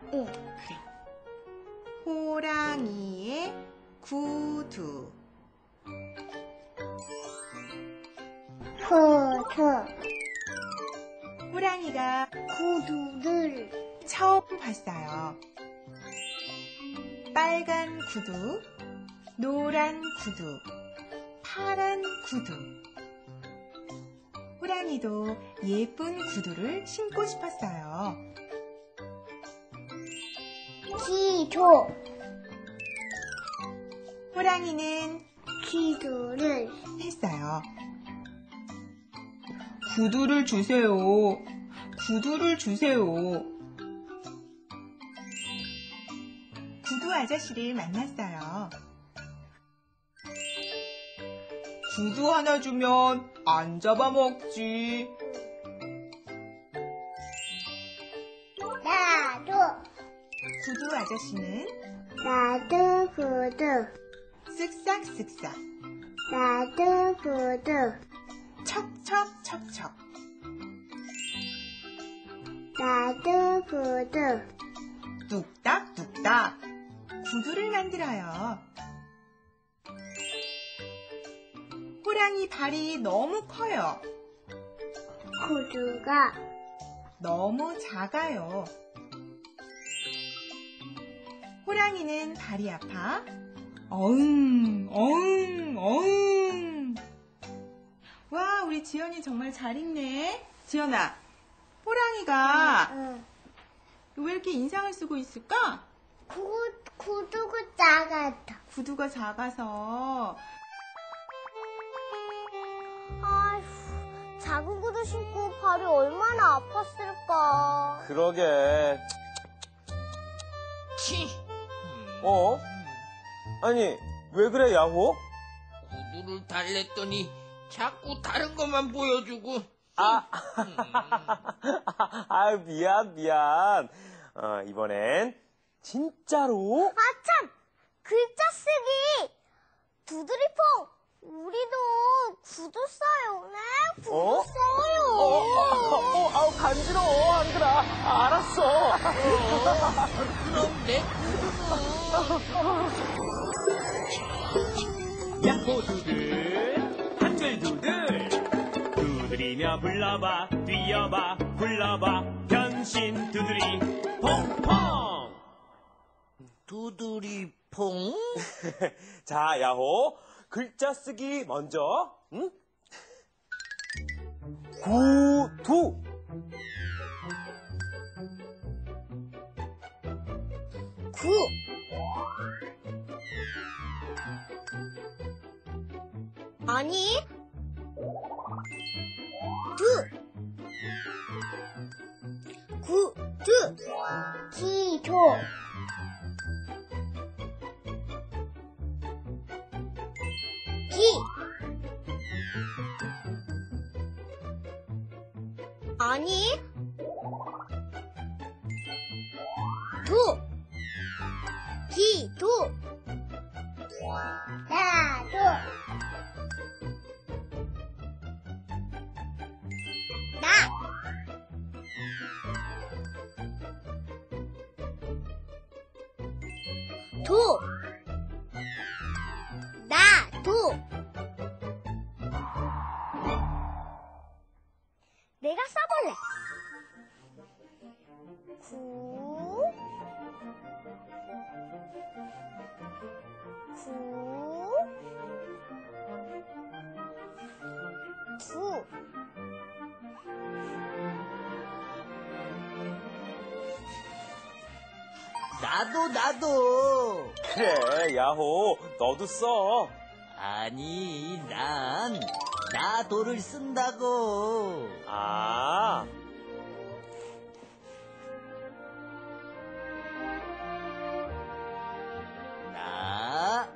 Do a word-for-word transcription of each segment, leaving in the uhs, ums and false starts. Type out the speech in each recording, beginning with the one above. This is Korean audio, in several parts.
응. 그래. 호랑이의 구두. 구두. 호랑이가 구두를 처음 봤어요. 빨간 구두, 노란 구두, 파란 구두. 호랑이도 예쁜 구두를 신고 싶었어요. 기도. 호랑이는 기도를 했어요. 구두를 주세요. 구두를 주세요. 구두 아저씨를 만났어요. 구두 하나 주면 안 잡아먹지. 나도. 구두 아저씨는 나도 구두. 쓱싹쓱싹, 나도 구두. 척척척척. 나도 구두. 뚝딱뚝딱 구두를 만들어요. 호랑이 발이 너무 커요. 구두가 너무 작아요. 호랑이는 발이 아파 어흥 어흥 어흥. 와, 우리 지연이 정말 잘 읽네. 지연아, 호랑이가 응. 왜 이렇게 인상을 쓰고 있을까? 구, 구두가 작았다. 구두가 작아서. 아휴, 작은 구두 신고 발이 얼마나 아팠을까. 그러게. 치! 어? 아니, 왜 그래, 야호? 구두를 달랬더니 자꾸 다른 것만 보여주고. 아, 아, 미안, 미안. 어, 이번엔 진짜로? 아, 참! 글자 쓰기! 두드리퐁! 우리도 구두 써요. 네, 구두 어? 써요. 어, 어, 어, 아우, 간지러워, 한글아. 아, 알았어. 어, 그럼 내 야호 두들 한글 두들 두드리며 불러봐 뛰어봐 굴러봐 변신 두드리 퐁퐁. 두드리퐁? 자, 야호. 글자 쓰기 먼저. 응? 구두. 구. 아니. 두. 구, 두. 기도. 기. 아니. 두. 기도. 나도. 나. 도. 나도. 내가 써볼래. 구. 구. 두. 나도 나도. 그래, 야호. 너도 써. 아니, 난 나도를 쓴다고. 아. 나.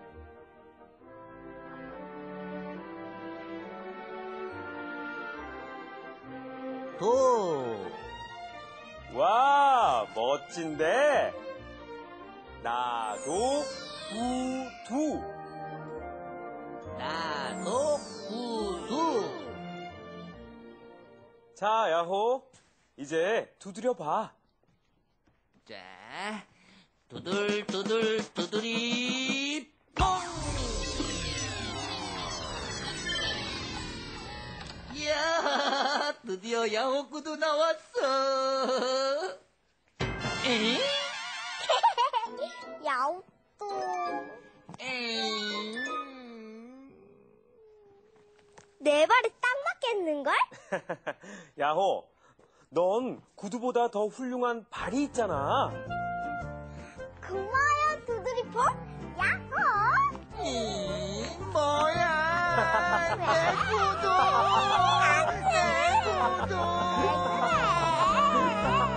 도. 와, 멋진데? 나도 구두. 나도 구두. 자, 야호. 이제 두드려 봐. 자, 두들 두들 두드리 뽕! 이야, 드디어 야호구도 나왔어. 에? 야우뚜. 에이. 내 발에 딱 맞겠는걸? 야호, 넌 구두보다 더 훌륭한 발이 있잖아. 고마워요, 두드리포. 야호! 음, 뭐야? 내 구두! 안 돼. 내 구두! 왜 그래?